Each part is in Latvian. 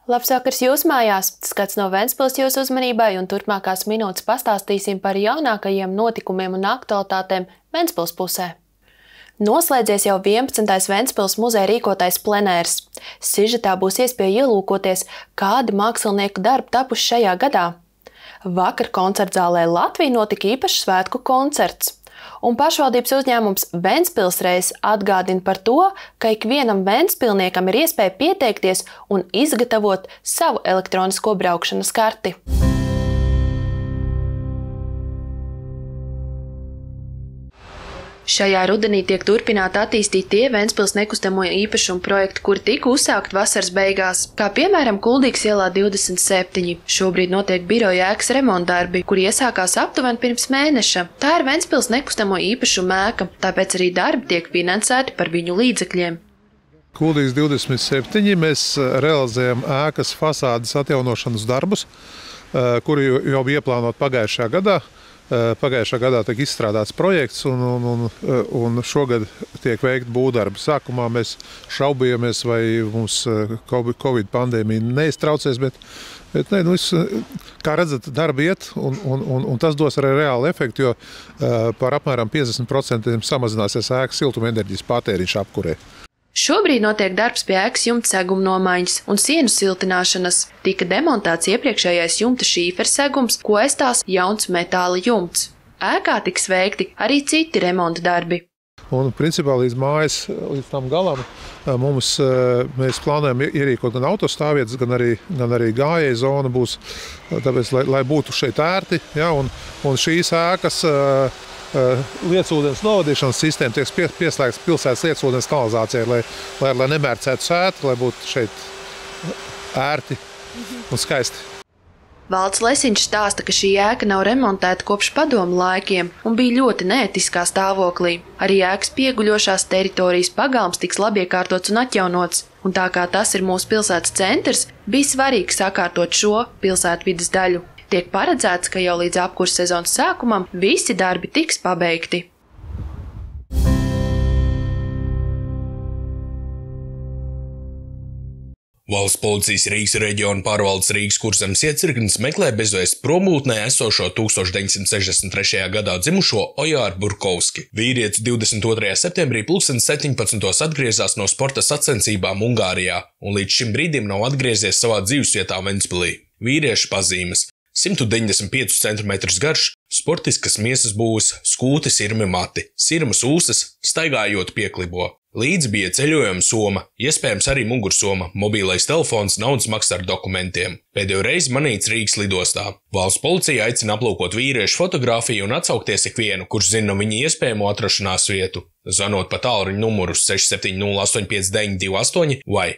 Labs vakars jūsu mājās! Skats no Ventspils jūsu uzmanībai un turpmākās minūtes pastāstīsim par jaunākajiem notikumiem un aktualitātēm Ventspils pusē. Noslēdzies jau 11. Ventspils muzeja rīkotais plenērs. Sižetā būs iespēja ielūkoties, kādi mākslinieku darbi tapuši šajā gadā. Vakar koncertzālē Latvija notika īpašs svētku koncerts. Un pašvaldības uzņēmums Ventspils reiz atgādina par to, ka ikvienam ventspilniekam ir iespēja pieteikties un izgatavot savu elektronisko braukšanas karti. Šajā rudenī tiek turpināti attīstīt tie Ventspils nekustamo īpašumu projekti, kuri tika uzsākt vasaras beigās, kā piemēram Kuldīgas ielā 27. Šobrīd notiek biroja ēkas remontdarbi, kuri iesākās aptuveni pirms mēneša. Tā ir Ventspils nekustamo īpašumu ēka, tāpēc arī darbi tiek finansēti par viņu līdzekļiem. Kuldīgas 27. mēs realizējam ēkas fasādes atjaunošanas darbus, kuri jau bija ieplānoti pagājušajā gadā. Pagājušā gadā tika izstrādāts projekts un šogad tiek veikti būvdarbi. Sākumā mēs šaubījāmies, vai mums Covid pandēmija neiztraucēs, bet kā redzat, darbi iet un tas dos arī reāli efektu, jo par apmēram 50% samazināsies ēkas siltumenerģijas patēriņš apkurē. Šobrīd notiek darbs pie ēkas jumta seguma nomaiņas un sienu siltināšanas. Tika demontēts iepriekšējais jumta šīfera segums, ko aizstās jauns metāla jumts. Ēkā tiks veikti arī citi remonta darbi. Un principā līdz mājas, līdz tam galam, mēs plānojam ierīkot gan autostāvvietas, gan arī gājēju zona būs, tāpēc, lai būtu šeit ērti, ja, un šīs ēkas lietsūdens novadīšanas sistēma tiek pieslēgts pilsētas lietsūdens kanalizācijai, lai nemērcētu sētu, lai būtu šeit ērti un skaisti. Valds Lesiņš stāsta, ka šī ēka nav remontēta kopš padomu laikiem un bija ļoti neētiskā stāvoklī. Arī ēkas pieguļošās teritorijas pagalms tiks labi iekārtots un atjaunots. Un tā kā tas ir mūsu pilsētas centrs, bija svarīgi sakārtot šo pilsētvides daļu. Tiek paredzēts, ka jau līdz apkurses sezonas sākumam visi darbi tiks pabeigti. Valsts policijas Rīgas reģiona pārvaldes Rīgas Kurzemes iecirknis meklē bezvēsts prombūtnē esošo 1963. gadā dzimušo Ojāru Burkovski. Vīrietis 22. septembrī 17. atgriezās no sporta sacensībām Ungārijā un līdz šim brīdim nav atgriezies savā dzīvesvietā Ventspilī. Vīrieša pazīmes: 195 cm garš, sportiskas miesas būvs, skūti sirmi mati, sirmas ūsas, staigājot pieklibo. Līdz bija ceļojuma soma, iespējams arī mugursoma, mobilais telefons, naudas maksa ar dokumentiem. Pēdējo reizi manīts Rīgas lidostā. Valsts policija aicina aplūkot vīriešu fotografiju un atsaukties ikvienu, kurš zina viņa iespējamo atrašanās vietu. Zvanot pa tālruņa numuru 67085928 vai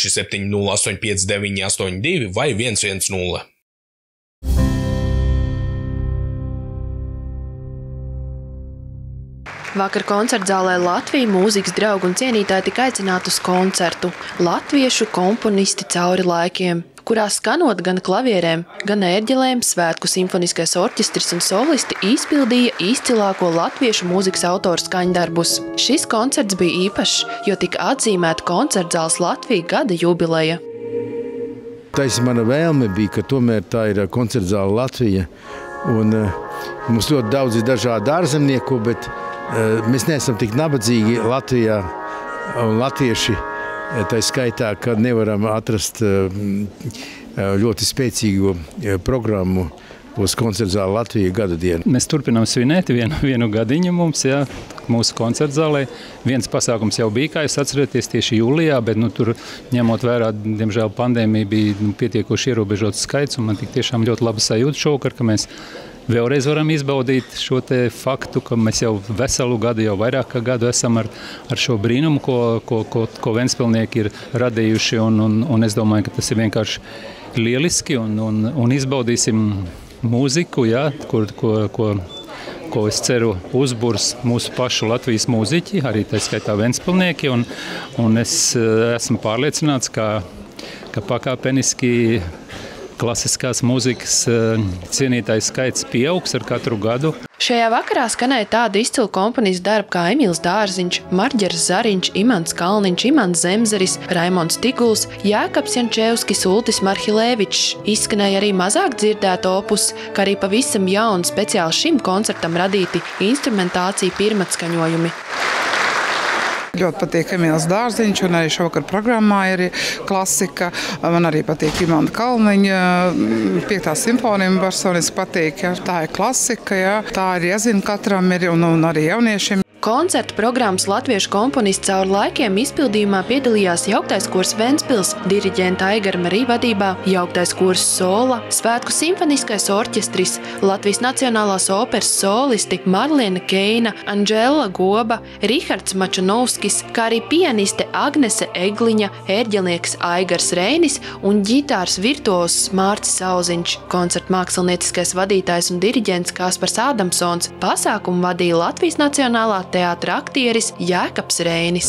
67085982 vai 110. Vakar koncertzālē Latvija mūzikas draugi un cienītāji tika aicināti uz koncertu latviešu komponisti cauri laikiem, kurā skanot gan klavierēm, gan ērģelēm, Svētku simfoniskais orķestris un solisti izpildīja izcilāko latviešu mūzikas autoru skaņdarbus. Šis koncerts bija īpašs, jo tika atzīmēta koncertzāles Latvija gada jubileja. Taisa mana vēlme bija, ka tomēr tā ir koncertzāle Latvija, un mums ļoti daudz ir dažādi ārzemnieku, bet mēs neesam tik nabadzīgi Latvijā un latvieši, tā skaitā, ka nevaram atrast ļoti spēcīgu programmu uz koncertzāli Latvija gada dienu. Mēs turpinām svinēt vienu gadiņu mums, jā, mūsu koncertzālē. Viens pasākums jau bija, kā jūs atceraties, tieši jūlijā, bet tur ņemot vērā, diemžēl pandēmija bija pietiekoši ierobežots skaits, un man tik tiešām ļoti laba sajūta šovakar, ka mēs vēlreiz varam izbaudīt šo te faktu, ka mēs jau veselu gadu, jau vairāk kā gadu esam ar šo brīnumu, ko ventspilnieki ir radījuši, un es domāju, ka tas ir vienkārši lieliski, un izbaudīsim mūziku, jā, ko es ceru uzburs mūsu pašu Latvijas mūziķi, arī tā skaitā ventspilnieki, un es esmu pārliecināts, ka pakāpeniski klasiskās mūzikas cienītājs skaits pieaugs ar katru gadu. Šajā vakarā skanēja tādu izcilu komponistu darbu kā Emīls Dārziņš, Marģers Zariņš, Imants Kalniņš, Imants Zemzeris, Raimonds Tiguls, Jēkabs Jančevskis, Ultis Marhilēvičs. Izskanēja arī mazāk dzirdēta opus, kā arī pavisam jauni speciāli šim koncertam radīti instrumentācija pirmatskaņojumi. Ļoti patīk Emīls Dārziņš, un arī šovakar programmā ir klasika. Man arī patīk Imanta Kalniņa 5. simfonija, man personiski patīk. Ja. Tā ir klasika, ja. Tā ir jāzina katram ir, un arī jauniešiem. Koncerta programmas latviešu komponists caur laikiem izpildījumā piedalījās jauktais kurs Ventspils, diriģenta Aigara Marija vadībā, jauktais kurs Sola, Svētku simfoniskais orķestris, Latvijas Nacionālās operas solisti Marliena Keina, Anžela Goba, Rihards Mačanovskis, kā arī pianiste Agnese Egliņa, ērģelnieks Aigars Reinis un ģitāras virtuozs Mārcis Sauziņš. Koncerta mākslinieckais vadītājs un diriģents Kaspars Ādamsons pasākumu vadīja Latvijas Nacionālā teātra aktieris Jēkabs Reinis.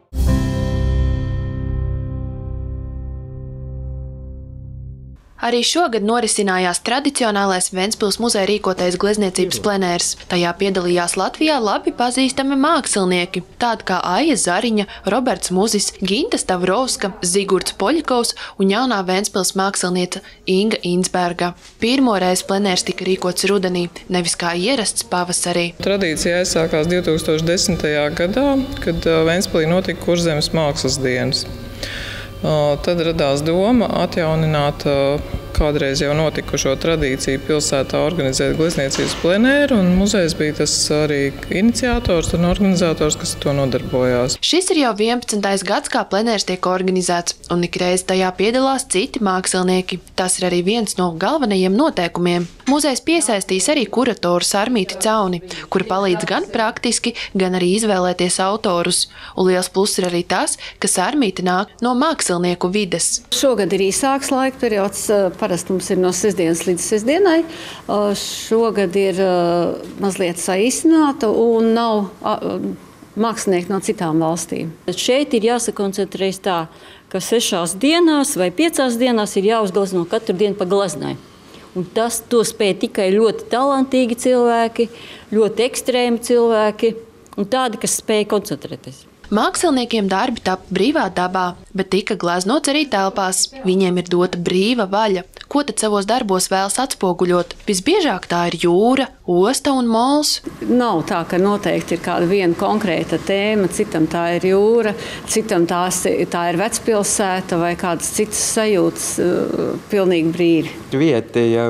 Arī šogad norisinājās tradicionālais Ventspils muzeja rīkotais glezniecības plenērs. Tajā piedalījās Latvijā labi pazīstami mākslinieki, tādi kā Aija Zariņa, Roberts Muzis, Ginta Stavrovska, Zigurds Poļakovs un jaunā Ventspils mākslinieca Inga Insberga. Pirmoreiz plenērs tika rīkots rudenī, nevis kā ierasts pavasarī. Tradīcija aizsākās 2010. gadā, kad Ventspilī notika Kurzemes mākslas dienas. Tad radās doma atjaunināt kādreiz jau notikušo tradīciju pilsētā organizēt glezniecības plenēru, un muzejs bija tas arī iniciators un organizators, kas to nodarbojās. Šis ir jau 11. gads, kā plenērs tiek organizēts, un ikreiz tajā piedalās citi mākslinieki. Tas ir arī viens no galvenajiem noteikumiem. Muzejs piesaistīs arī kuratoru Sarmīti Cauni, kura palīdz gan praktiski, gan arī izvēlēties autorus. Un liels pluss ir arī tas, ka Sarmīti nāk no mākslinieku vides. Šogad ir īsāks laika periods, parasti mums ir no sestdienas līdz sestdienai. Šogad ir mazliet saīsināta un nav mākslinieki no citām valstīm. Šeit ir jāsakoncentrējas tā, ka 6 dienās vai 5 dienās ir jāuzglezno katru dienu pa gleznai. Un to spēj tikai ļoti talantīgi cilvēki, ļoti ekstrēmi cilvēki un tādi, kas spēj koncentrēties. Māksliniekiem darbi tapa brīvā dabā, bet tika gleznots arī telpās. Viņiem ir dota brīva vaļa. Ko tad savos darbos vēlas atspoguļot? Visbiežāk tā ir jūra, osta un mols. Nav tā, ka noteikti ir kāda viena konkrēta tēma, citam tā ir jūra, citam tā ir vecpilsēta vai kādas citas sajūtas, pilnīgi brīvi. Vieta jau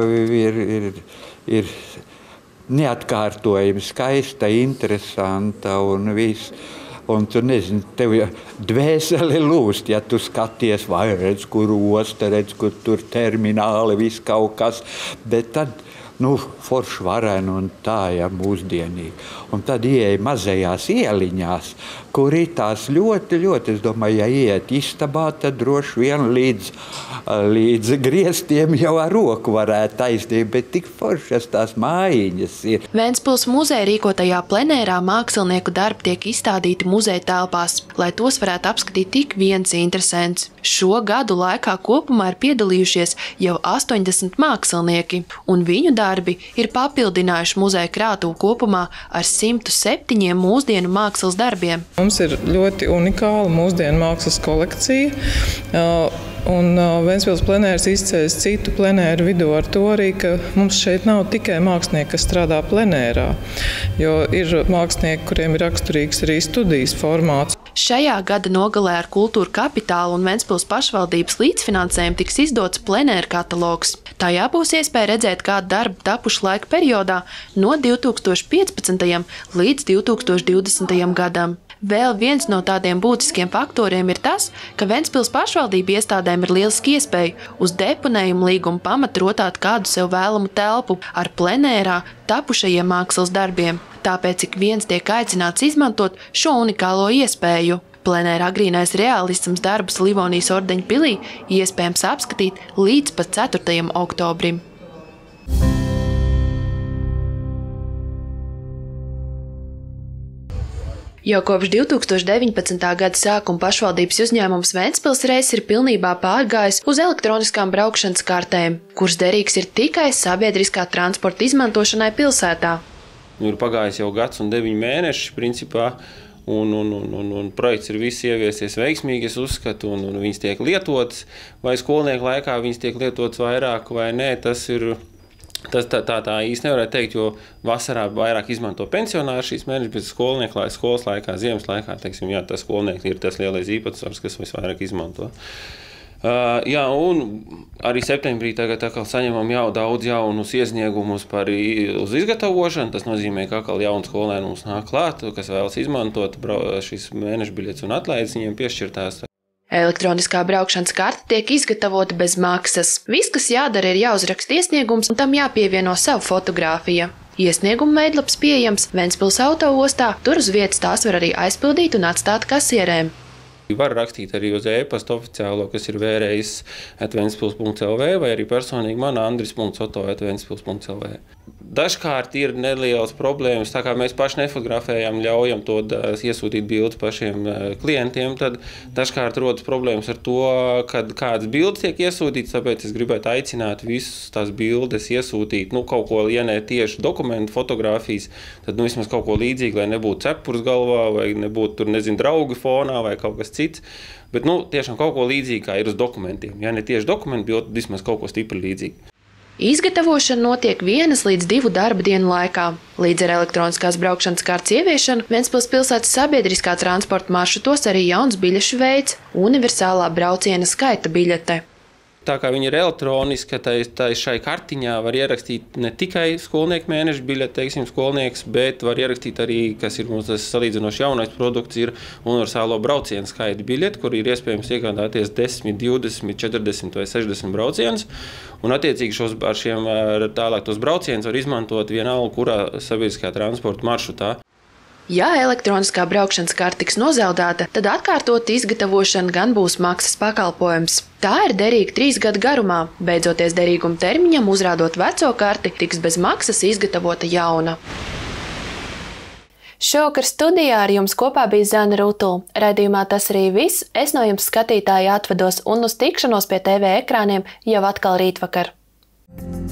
ir neatkārtojama, skaista, interesanta un viss. Un tu nezini, tev dvēseli lūst, ja tu skaties, vai redz, kur osta, redz, kur tur termināli, viss kaut kas. Bet tad, forši vareni un tā, ja mūsdienīgi. Un tad ieeja mazajās ieliņās, kur ir tās ļoti, ļoti, es domāju, ja ieiet istabā, tad droši vien līdz griestiem jau ar roku varētu taisnīt, bet tik foršas tās mājiņas ir. Ventspils muzeja rīkotajā plenērā mākslinieku darbi tiek izstādīti muzeja telpās, lai tos varētu apskatīt tik viens interesants. Šo gadu laikā kopumā ir piedalījušies jau 80 mākslinieki, un viņu darbi ir papildinājuši muzeja krātuvi kopumā ar 107 mūsdienu mākslas darbiem. Mums ir ļoti unikāla mūsdienu mākslas kolekcija, un Ventspils plenērs izceļas citu plenēru vidū ar to arī, ka mums šeit nav tikai mākslinieki, kas strādā plenērā, jo ir mākslinieki, kuriem ir raksturīgs arī studijas formāts. Šajā gada nogalē ar Kultūra Kapitāla un Ventspils pašvaldības līdzfinansējumu tiks izdots plenēra katalogs. Tajā būs iespēja redzēt, kādu darbu tapuši laika periodā no 2015. līdz 2020. gadam. Vēl viens no tādiem būtiskiem faktoriem ir tas, ka Ventspils pašvaldība iestādēm ir lieliski iespēja uz deponējumu līgumu pamatu rotāt kādu sev vēlamu telpu ar plenērā tapušajiem mākslas darbiem. Tāpēc ik viens tiek aicināts izmantot šo unikālo iespēju. Plenēra agrīnais realisms darbus Livonijas ordeņa pilī iespējams apskatīt līdz pat 4. oktobrim. Jau kopš 2019. gada sākuma pašvaldības uzņēmums Ventspils Reiss ir pilnībā pārgājis uz elektroniskām braukšanas kartēm, kuras derīgs ir tikai sabiedriskā transporta izmantošanai pilsētā. Ir pagājis jau gads un 9 mēneši, principā, un projekts ir viss ieviesies veiksmīgi, es uzskatu, un viņas tiek lietotas, vai skolnieku laikā viņas tiek lietotas vairāk vai nē, tas ir... Tā īsti nevarētu teikt, jo vasarā vairāk izmanto pensionāri šīs mēnešus, bet skolnieku skolas laikā, ziemas laikā, teiksim, jā, tas skolnieki ir tas lielais īpatsvars, kas visvairāk izmanto. Jā, un arī septembrī tagad saņemam jau daudz jaunus iesniegumus uz izgatavošanu. Tas nozīmē, ka atkal jauni skolēni mums nāk klāt, kas vēlas izmantot šīs mēneša biļetes un atlaides viņiem piešķirtās. Elektroniskā braukšanas karte tiek izgatavota bez maksas. Viss, kas jādara, ir jāuzraksta iesniegums un tam jāpievieno savu fotogrāfija. Iesnieguma veidlaps pieejams Ventspils autoostā, tur uz vietas tās var arī aizpildīt un atstāt kasierēm. Var rakstīt arī uz e-pastu oficiālo, kas ir vērējs@ventspils.lv vai arī personīgi man andris.soto@ventspils.lv. Dažkārt ir nelielas problēmas, tā kā mēs paši nefotografējam, ļaujam to iesūtīt bildes pašiem klientiem, tad dažkārt rodas problēmas ar to, kad kādas bildes tiek iesūtītas, tāpēc es gribētu aicināt visus tās bildes iesūtīt, kaut ko, ja ne tieši dokumentu fotogrāfijas, tad vismaz kaut ko līdzīgi, lai nebūtu cepurs galvā, vai nebūtu tur, draugi fonā vai kaut kas cits, bet, tiešām kaut ko līdzīgi, kā ir uz dokumentiem. Ja ne tieši dokumenti, bet vismaz kaut ko stipri līdzīgi. Izgatavošana notiek 1 līdz 2 darba dienu laikā. Līdz ar elektroniskās braukšanas kartes ieviešanu Ventspils pilsētas sabiedriskā transporta maršrutos arī jauns biļešu veids – universālā brauciena skaita biļete. Tā kā viņa ir elektroniska, šai kartiņā var ierakstīt ne tikai skolnieku mēneša biļeti, teiksim, skolnieks, bet var ierakstīt arī, kas ir mums tas salīdzinoši jaunais produkts, ir universālo braucienu skaita biļeti, kur ir iespējams iegādāties 10, 20, 40 vai 60 braucienus. Un attiecīgi ar šiem tālāk tos braucienus var izmantot vienalga, kurā sabiedriskā transporta maršrutā. Ja elektroniskā braukšanas karte tiks nozaudēta, tad atkārtot izgatavošana gan būs maksas pakalpojums. Tā ir derīga 3 gadu garumā. Beidzoties derīguma termiņam, uzrādot veco karti, tiks bez maksas izgatavota jauna. Šovakar studijā ar jums kopā bija Zana Rutula. Raidījumā tas arī viss. Es no jums skatītāji atvados un uz tikšanos pie TV ekrāniem jau atkal rītvakar.